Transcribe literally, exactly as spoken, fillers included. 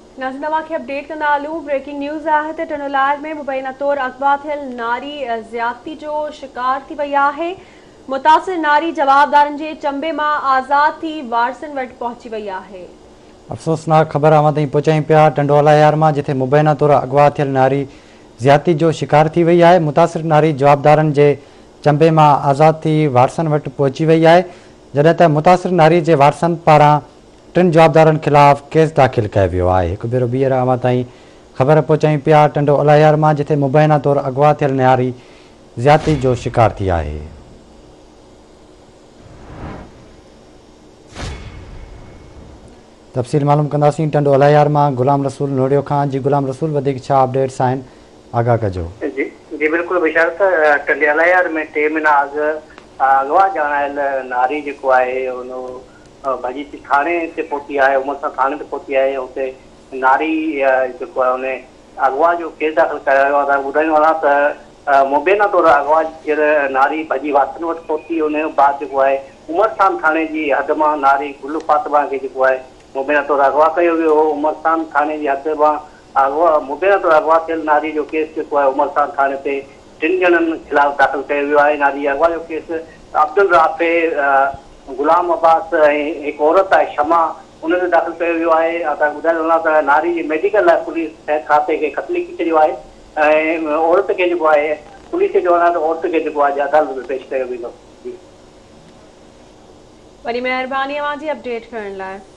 नाज़रीन तव्हांखे अपडेट कंदा हलूं। ब्रेकिंग न्यूज़ आहे त टनोलार में मुबैना तौर अगवा थियल नारी ज़्यादती जो शिकार थी वई आहे। मुतासिर नारी जवाबदारनि जे चंबे मां आज़ाद थी वारसनि वटि पहुची वई आहे। अफ़सोसनाक ख़बर अवां ताईं पहुचायूं पिया टंडोला यार मां, जिथे मुबैना तौर अगवा थियल नारी ज़्यादती जो शिकार थी वई आहे। मुतासिर नारी जवाबदारनि जे चंबे मां आज़ाद थी वारसनि वटि पहुची वई आहे, जॾहिं त मुतासिर नारी जे वारसनि पारां टिनि जवाबदारनि ख़िलाफ़ केस दाख़िल कयो वियो आहे। हिकु भेरो ॿीहर अवां ताईं ख़बर पहुचायूं पिया टंडोला यार मां, जिथे मुबैना तौर अगवा थियल नारी ज़्यादती जो शिकार थी आहे। तफ़सील मालूम कंदासीं टंडोला यार मां गुलाम रसूल नोड़ियो खां। जी गुलाम रसूल, वधीक छा अपडेट्स आहिनि, आगाह कजो। जी जी बिल्कुलु बिशारत। टंडोला यार में टे महीना अॻु अगवा ॼाणायल नारी जेको आहे उन भॼी थाणे ते पहुती आहे, उमिरि सां थाणे ते पहुती आहे। हुते नारी जेको आहे उन अगवा जो केस दाख़िल करायो आहे। तव्हांखे ॿुधाईंदो वञा त मुबैना तौर अगवा थियल नारी भॼी वारसनि वटि पहुती। उन खां बाद जेको आहे उमरसान थाणे जी हद मां नारी गुल फातिमा खे जेको आहे मुबैना तौर अगवा कयो वियो हो। उमरसान थाणे जी हद मां अगवा मुबैना तौर अगवा थियल नारी जो केस जेको आहे उमरसान थाणे ते टिनि ॼणनि ख़िलाफ़ दाख़िल कयो वियो आहे। नारी अगवा जो केस अब्दुल राफ़े, गुलाम अब्बास ऐं हिकु औरत आहे शमा, उन ते दाख़िल कयो वियो आहे। तव्हांखे ॿुधाइणो वञा त नारी जी मेडिकल लाइ पुलिस खाते खे ख़त लिखी छॾियो आहे ऐं औरत खे जेको आहे पुलिस खे चवंदा त औरत खे जेको आहे अदालत में पेश कयो वेंदो। वॾी महिरबानी अवां जी अपडेट करण लाइ।